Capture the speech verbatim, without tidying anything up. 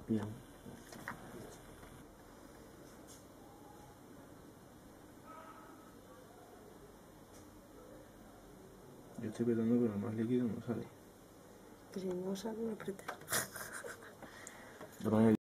Bien. Yo estoy apretando, pero más líquido no sale. Que si no sale, lo apretas. Pero